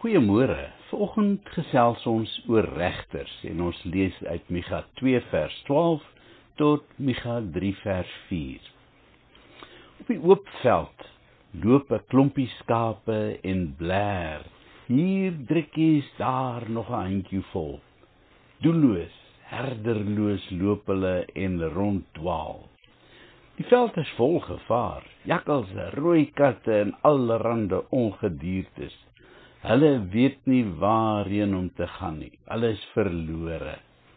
Goeiemôre. Vanoggend gesels ons oor regters en ons lees uit Micha 2 vers 12 tot Micha 3 vers 4. Op die oop veld loop 'n klompie skape en blaar. Hier drukkies, daar nog 'n handjie vol. Doelloos, herderloos loop hulle en ronddwaal. Die veld is vol gevaar, jakkalse, rooi katte en allerhande ongediertes. Hulle weet nie waarheen om te gaan nie, hulle is verlore.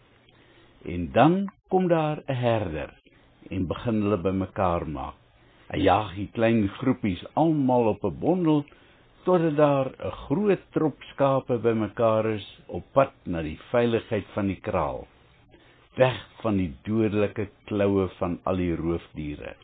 En dan kom daar 'n herder en begin hulle bymekaar maak. Hy jaag die klein groepies almal op 'n bondel, totdat daar 'n groot trop skape bymekaar is op pad na die veiligheid van die kraal, weg van die dodelike kloue van al die roofdiere.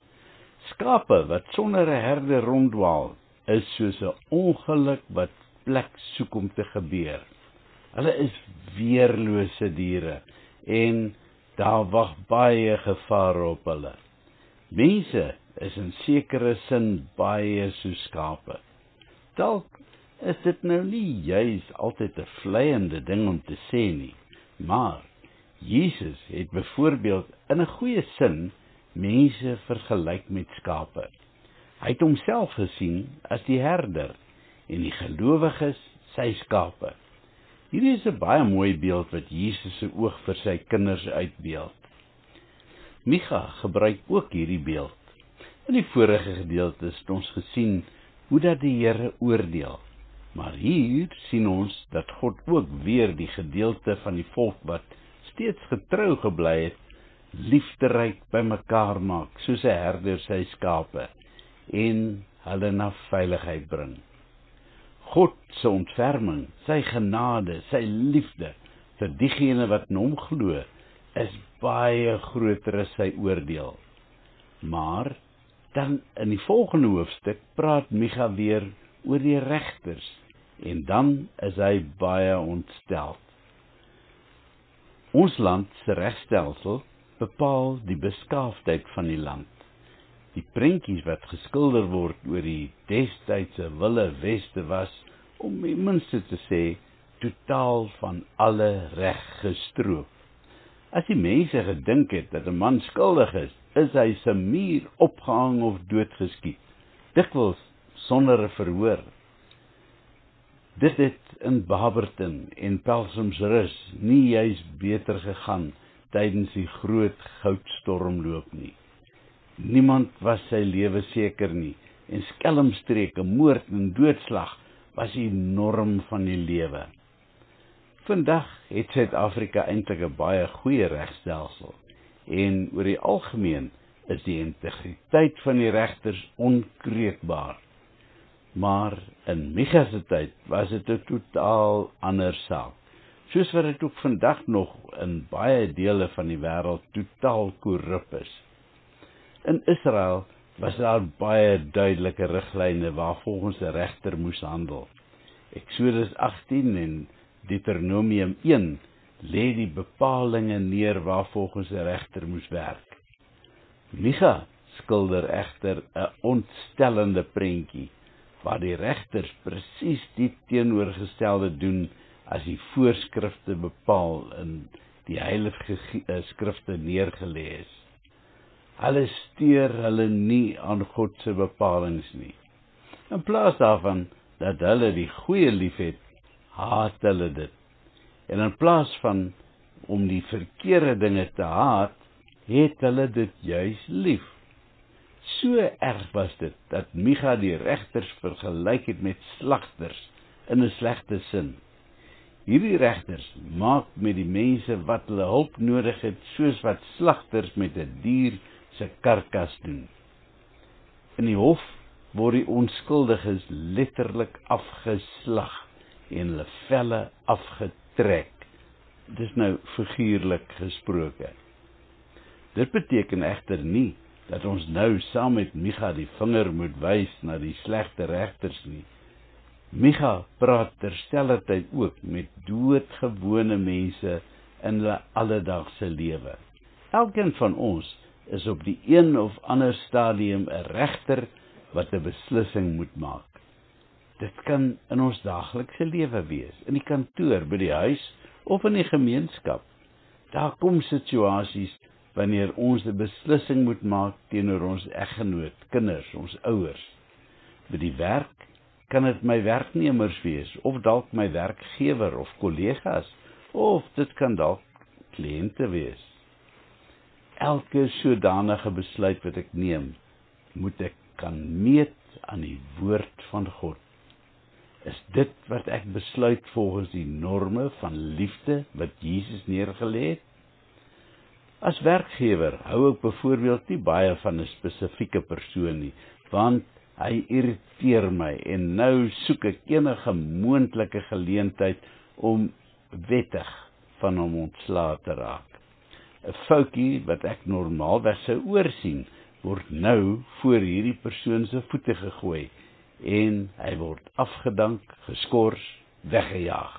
Skape wat sonder 'n herder ronddwaal, is soos 'n ongeluk wat plek soek om te gebeur. Hulle is weerlose diere en daar wag baie gevare op hulle. Mense is in sekere sin baie soos skape. Dalk is dit nou nie juis altyd 'n vleiende ding om te sê nie, maar Jesus het byvoorbeeld in 'n goeie sin mense vergelyk met skape. Hy het homself gesien as die herder en die gelowiges sy skape. Hierdie is 'n baie mooi beeld wat Jesus se oog vir sy kinders uitbeeld. Micha gebruik ook hierdie beeld. In die vorige gedeeltes het ons gesien hoe dat die Here oordeel. Maar hier sien ons dat God ook weer die gedeelte van die volk wat steeds getrou gebly het, liefderyk bymekaar maak, soos 'n herder sy skape, en hulle na veiligheid bring. God se ontferming, sy genade, sy liefde vir diegene wat in hom glo, is baie groter as sy oordeel. Maar dan in die volgende hoofstuk praat Micha weer oor die regters, en dan is hy baie ontsteld. Ons land se regstelsel bepaal die beskaafdheid van die land. Die prentjies wat geskilder word oor die destydse Wilde Weste was, om die minste te sê, totaal van alle reg gestroop. As die mense gedink het dat 'n man skuldig is hy se muur opgehang of doodgeskiet, dikwels sonder 'n verhoor. Dit het in Barberton en Pelgrimsrus nie juis beter gegaan tydens die groot goudstormloop nie. Niemand was sy lewe seker nie, en skelmstreke, moord en doodslag was die norm van die lewe. Vandag het Suid-Afrika eintlik 'n baie goeie regstelsel, en oor die algemeen is die integriteit van die regters onkreukbaar. Maar in Micha se tyd was dit 'n totaal ander saak, soos wat dit ook vandag nog in baie dele van die wêreld totaal korrup is. In Israel was daar baie duidelike riglyne waarvolgens 'n regter moes handel. Eksodus 18 en Deuteronomium 1 lê die bepalinge neer waarvolgens 'n regter moes werk. Micha skilder egter 'n ontstellende prentjie, waar die regters presies die teenoorgestelde doen as die voorskrifte bepaal in die heilige skrifte neergelê is. Hulle steur hulle nie aan God se bepalinge nie. In plaas daarvan dat hulle die goeie liefhet, haat hulle dit. En in plaas van om die verkeerde dinge te haat, het hulle dit juis lief. So erg was dit dat Micha die regters vergelyk het met slagters in 'n slegte sin. Hierdie regters maak met die mense wat hulle hulp nodig het, soos wat slagters met 'n dier se karkas doen. In die hof word die onskuldiges letterlik afgeslag en hulle velle afgetrek. Dit is nou figuurlik gesproke. Dit beteken egter nie dat ons nou saam met Micha die vinger moet wys na die slegte regters nie. Micha praat terselfdertyd ook met doodgewone mense in hulle alledaagse lewe. Elkeen van ons is op die een of ander stadium 'n regter wat 'n beslissing moet maak. Dit kan in ons daaglikse lewe wees, in die kantoor, by die huis of in die gemeenskap. Daar kom situasies wanneer ons 'n beslissing moet maak teenoor ons eggenoot, kinders, ons ouers. By die werk kan dit my werknemers wees, of dalk my werkgewer of kollegas, of dit kan dalk kliënte wees. Elke sodanige besluit wat ek neem, moet ek kan meet aan die woord van God. Is dit wat ek besluit volgens die norme van liefde wat Jesus neergelê het? As werkgewer hou ek byvoorbeeld nie baie van 'n spesifieke persoon nie, want hy irriteer my en nou soek ek enige moontlike geleentheid om wettig van hom ontslae te raak. 'n Foutjie wat ek normaalweg sou oorsien, word nou voor hierdie persoon se voete gegooi en hy word afgedank, geskort, weggejaag.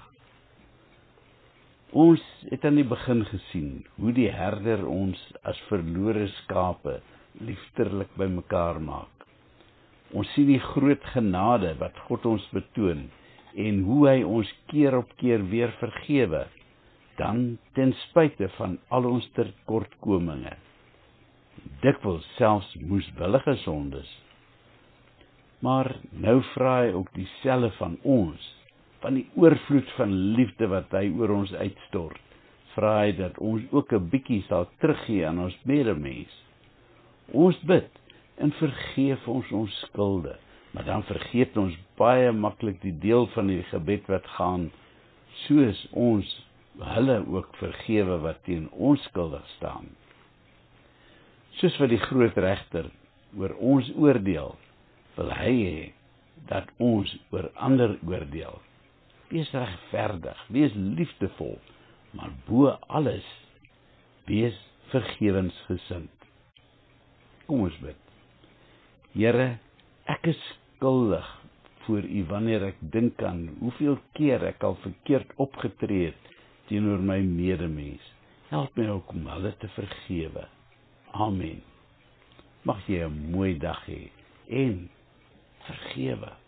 Ons het aan die begin gesien hoe die herder ons as verlore skape liefderlik bymekaar maak. Ons sien die groot genade wat God ons betoon en hoe hy ons keer op keer weer vergewe, dan ten spyte van al ons tekortkominge, dikwels selfs moeswillige sondes. Maar nou vra hy ook dieselfde van ons, van die oorvloed van liefde wat hy oor ons uitstort, vra hy dat ons ook 'n bietjie sal teruggee aan ons medemens. Ons bid en vergeef ons skulde, maar dan vergeet ons baie maklik die deel van die gebed wat gaan, soos ons hulle ook vergewe wat teen ons skuldig staan. Soos wat die groot regter oor ons oordeel, wil hy hê dat ons oor ander oordeel. Wees regverdig, wees liefdevol, maar bo alles, wees vergewensgesind. Kom ons bid. Here, ek is skuldig voor U wanneer ek dink aan hoeveel keer ek al verkeerd opgetree het teenoor my medemens. Help my ook om hulle te vergewe. Amen. Mag jy 'n mooi dag hê en vergewe.